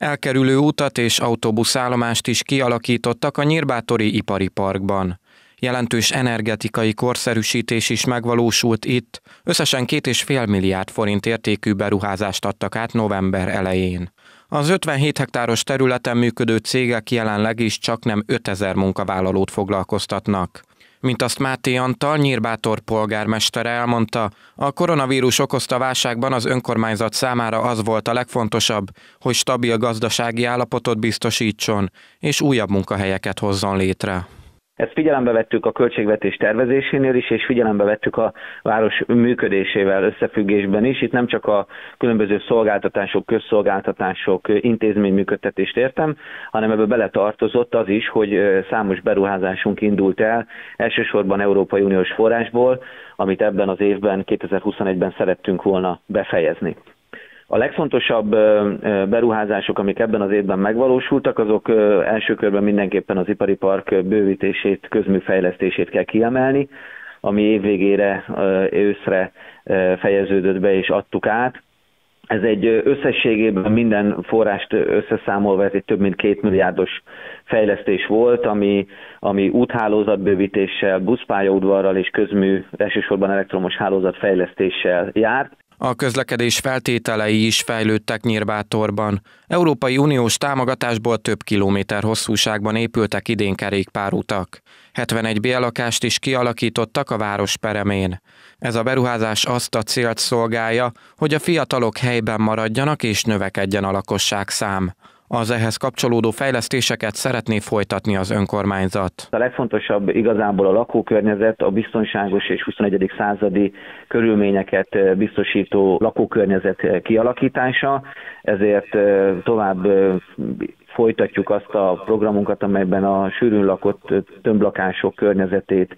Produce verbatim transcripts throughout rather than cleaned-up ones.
Elkerülő utat és autóbuszállomást is kialakítottak a Nyírbátori ipari parkban. Jelentős energetikai korszerűsítés is megvalósult itt, összesen két és fél milliárd forint értékű beruházást adtak át november elején. Az ötvenhét hektáros területen működő cégek jelenleg is csaknem ötezer munkavállalót foglalkoztatnak. Mint azt Máté Antal, Nyírbátor polgármestere elmondta, a koronavírus okozta válságban az önkormányzat számára az volt a legfontosabb, hogy stabil gazdasági állapotot biztosítson, és újabb munkahelyeket hozzon létre. Ezt figyelembe vettük a költségvetés tervezésénél is, és figyelembe vettük a város működésével összefüggésben is. Itt nem csak a különböző szolgáltatások, közszolgáltatások, intézményműködtetést értem, hanem ebbe beletartozott az is, hogy számos beruházásunk indult el, elsősorban Európai Uniós forrásból, amit ebben az évben, kétezer-huszonegyben szerettünk volna befejezni. A legfontosabb beruházások, amik ebben az évben megvalósultak, azok első körben mindenképpen az ipari park bővítését, közműfejlesztését kell kiemelni, ami évvégére, őszre fejeződött be és adtuk át. Ez egy összességében minden forrást összeszámolva, ez egy több mint két milliárdos fejlesztés volt, ami, ami úthálózatbővítéssel, buszpályaudvarral és közmű, elsősorban elektromos hálózatfejlesztéssel járt. A közlekedés feltételei is fejlődtek Nyírbátorban. Európai Uniós támogatásból több kilométer hosszúságban épültek idén kerékpárutak. hetvenegy béllakást is kialakítottak a város peremén. Ez a beruházás azt a célt szolgálja, hogy a fiatalok helyben maradjanak és növekedjen a lakosság szám. Az ehhez kapcsolódó fejlesztéseket szeretné folytatni az önkormányzat. A legfontosabb igazából a lakókörnyezet, a biztonságos és huszonegyedik századi körülményeket biztosító lakókörnyezet kialakítása, ezért tovább folytatjuk azt a programunkat, amelyben a sűrűn lakott tömblakások környezetét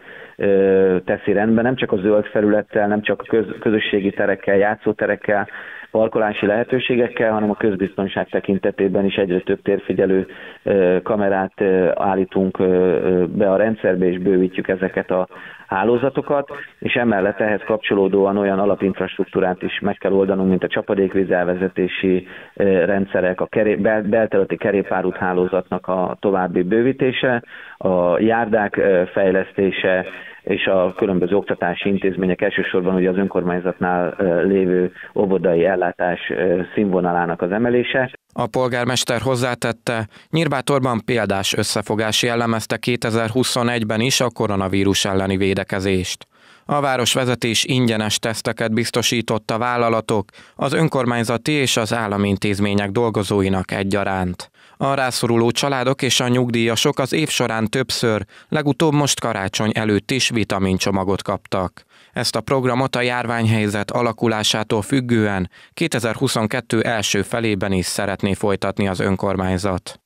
teszi rendbe, nem csak a zöld felülettel, nem csak a közösségi terekkel, játszóterekkel, parkolási lehetőségekkel, hanem a közbiztonság tekintetében is egyre több térfigyelő kamerát állítunk be a rendszerbe, és bővítjük ezeket a hálózatokat, és emellett ehhez kapcsolódóan olyan alapinfrastruktúrát is meg kell oldanunk, mint a csapadékvíz elvezetési rendszerek, a keré, bel, belterületi kerépárút hálózatnak a további bővítése, a járdák fejlesztése, és a különböző oktatási intézmények, elsősorban ugye az önkormányzatnál lévő óvodai ellátás színvonalának az emelése. A polgármester hozzátette, Nyírbátorban példás összefogás jellemezte kétezer-huszonegyben is a koronavírus elleni védekezést. A városvezetés ingyenes teszteket biztosított a vállalatok, az önkormányzati és az állami intézmények dolgozóinak egyaránt. A rászoruló családok és a nyugdíjasok az év során többször, legutóbb most karácsony előtt is vitamincsomagot kaptak. Ezt a programot a járványhelyzet alakulásától függően kétezer-huszonkettő első felében is szeretné folytatni az önkormányzat.